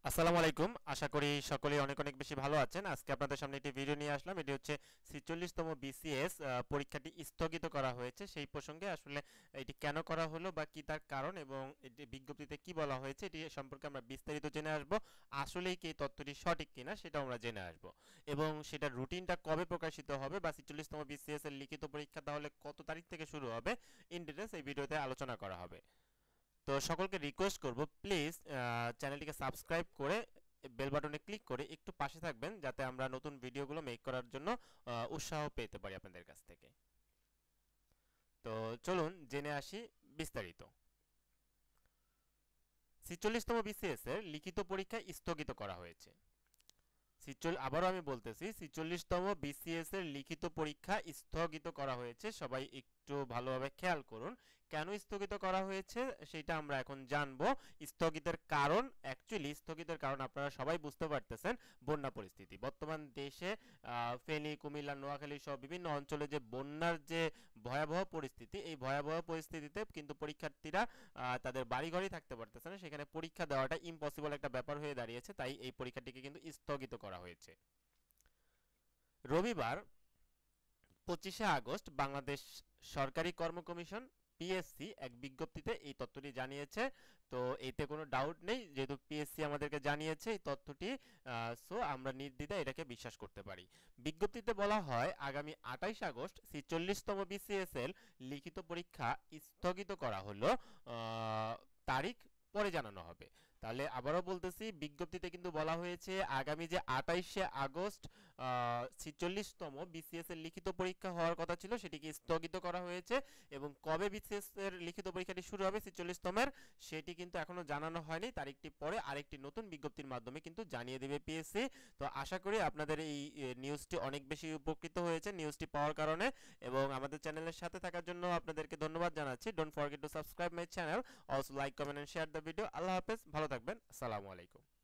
আসসালামু আলাইকুম। আশা করি সকলেই অনেক অনেক বেশি ভালো আছেন। আজকে আপনাদের সামনে একটি ভিডিও নিয়ে আসলাম। এটি হচ্ছে ৪৬তম বিসিএস পরীক্ষাটি স্থগিত করা হয়েছে সেই প্রসঙ্গে। আসলে এটি কেন করা হলো বা কি তার কারণ এবং এটি বিজ্ঞপ্তিতে কি বলা হয়েছে এটি সম্পর্কে আমরা বিস্তারিত জেনে আসব। আসলেই কি এই তথ্যটি সঠিক কিনা সেটাও আমরা জেনে আসব এবং সেটার রুটিনটা কবে প্রকাশিত হবে বা ৪৬তম বিসিএস এর লিখিত পরীক্ষা তাহলে কত তারিখ থেকে শুরু হবে ইন ডিটেলস এই ভিডিওতে আলোচনা করা হবে। তো সকলকে রিকোয়েস্ট করব প্লিজ চ্যানেলটিকে সাবস্ক্রাইব করে বেল বাটনে ক্লিক করে একটু পাশে থাকবেন যাতে আমরা নতুন ভিডিওগুলো মেক করার জন্য উৎসাহ পেতে পারি আপনাদের কাছ থেকে। তো চলুন জেনে আসি বিস্তারিত। ৪৬তম বিসিএস এর লিখিত পরীক্ষা স্থগিত করা হয়েছে। আবারও আমি বলতেছি ৪৬তম বিসিএস এর লিখিত পরীক্ষা স্থগিত করা হয়েছে। সবাই একটু ভালোভাবে খেয়াল করুন কেন স্থগিত করা হয়েছে সেটা আমরা এখন জানবো। স্থগিতের কারণ, অ্যাকচুয়ালি স্থগিতের কারণ আপনারা সবাই বুঝতে পারতেছেন, বন্যা পরিস্থিতি বর্তমান দেশে ফেনী, কুমিল্লা, নোয়াখালী সহ বিভিন্ন অঞ্চলে যে বন্যার যে ভয়াবহ পরিস্থিতি, এই ভয়াবহ পরিস্থিতিতে কিন্তু পরীক্ষার্থীরা তাদের বাড়িঘরেই থাকতে পারতেছে না, সেখানে পরীক্ষা দেওয়াটা ইম্পসিবল একটা ব্যাপার হয়ে দাঁড়িয়েছে। তাই এই পরীক্ষাটিকে কিন্তু স্থগিত করা হয়েছে। রবিবার 25শে আগস্ট বাংলাদেশ সরকারি কর্ম কমিশন পিএসসি এক বিজ্ঞপ্তিতে এই তথ্যটি জানিয়েছে। তো এতে কোনো ডাউট নেই, যেহেতু পিএসসি আমাদেরকে জানিয়েছে এই তথ্যটি, সো আমরা নির্দ্বিধায় এটাকে বিশ্বাস করতে পারি। বিজ্ঞপ্তিতে বলা হয় আগামী 28 আগস্ট ৪৬তম বিসিএসএল লিখিত পরীক্ষা স্থগিত করা হলো, তারিখ পরে জানানো হবে। তাহলে আবারও বলতেছি, বিজ্ঞপ্তিতে কিন্তু বলা হয়েছে আগামী যে 28শে আগস্ট ৪৬তম বিসিএস এর লিখিত পরীক্ষা হওয়ার কথা ছিল সেটিকে স্থগিত করা হয়েছে এবং কবে বিসিএস এর লিখিত পরীক্ষাটি শুরু হবে ৪৬তমের সেটি কিন্তু এখনো জানানো হয়নি। তারিখটি পরে আরেকটি নতুন বিজ্ঞপ্তির মাধ্যমে কিন্তু জানিয়ে দেবে পিএসসি। তো আশা করি আপনাদের এই নিউজটি অনেক বেশি উপকৃত হয়েছে নিউজটি পাওয়ার কারণে, এবং আমাদের চ্যানেলের সাথে থাকার জন্য আপনাদেরকে ধন্যবাদ জানাচ্ছি। Don't forget to subscribe my channel, also like, comment and share the video. আল্লাহ হাফেজ, ভালো থাকবেন। আসসালামু আলাইকুম।